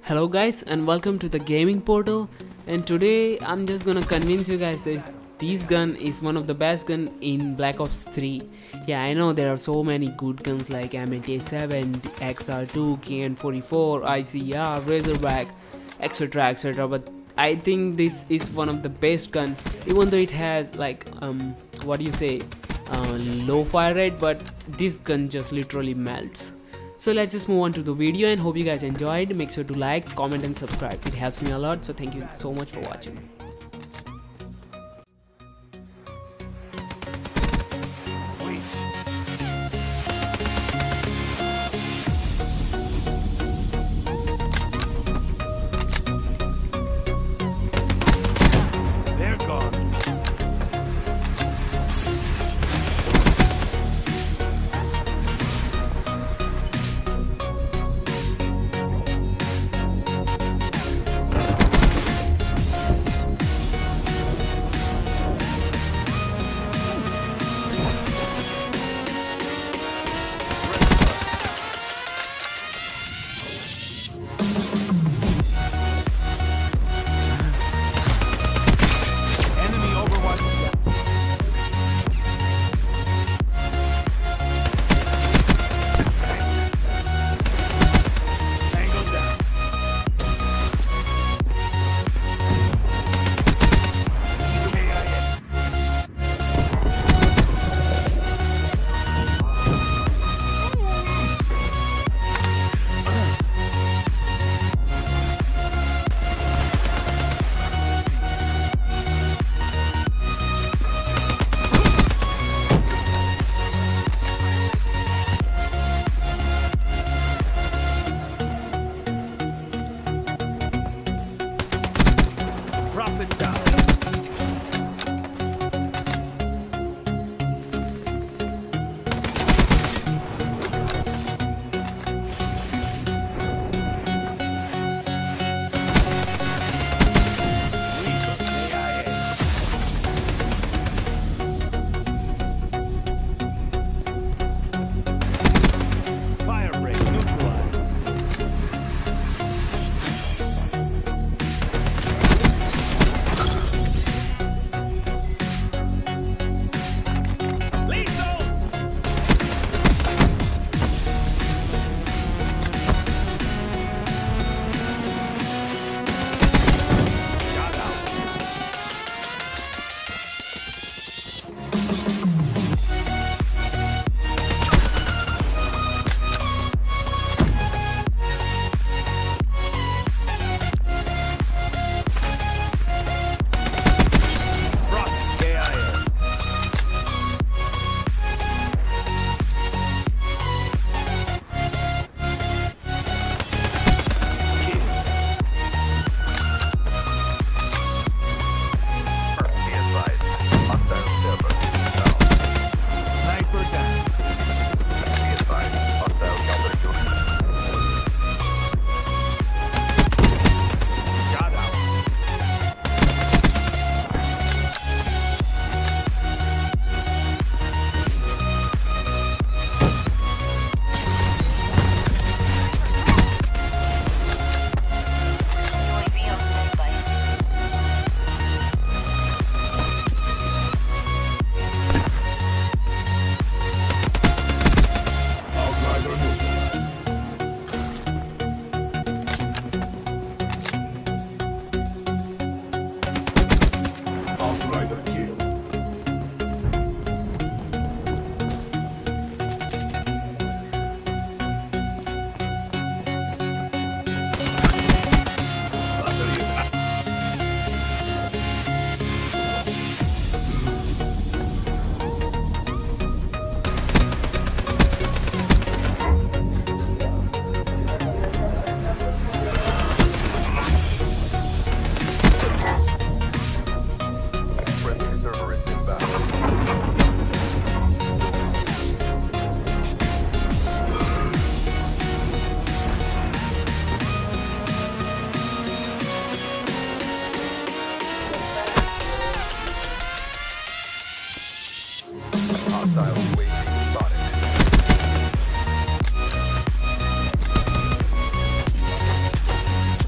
Hello guys and welcome to the gaming portal, and today I'm just gonna convince you guys that this gun is one of the best gun in Black Ops 3. Yeah, I know there are so many good guns like M87, XR2, KN44, ICR, Razorback, etc, but I think this is one of the best gun, even though it has like what do you say, low fire rate, but this gun just literally melts. So let's just move on to the video and hope you guys enjoyed. Make sure to like, comment and subscribe. It helps me a lot, so thank you so much for watching. They're gone. Enemy overwatch. Tango down. KIA. Profit down. Fire break neutralized. Lethal! Shot out. Frost KIA. Be advised, hostile server down. Sniper down. Be advised, hostile counter unit. Shot out. UAV on standby. Outrider neutralized. Outrider kill. Battery is out. Friendly server is inbound. Hostile UAV spotted.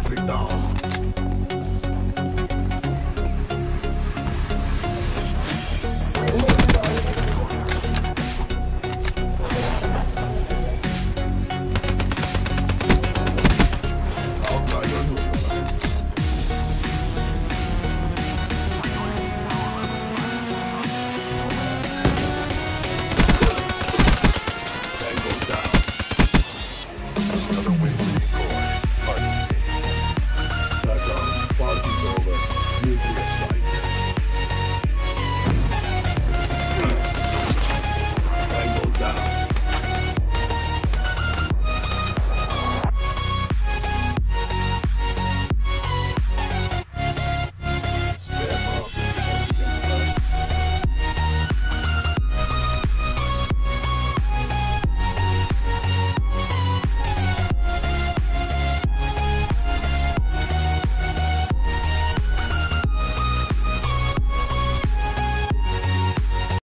Enemy down.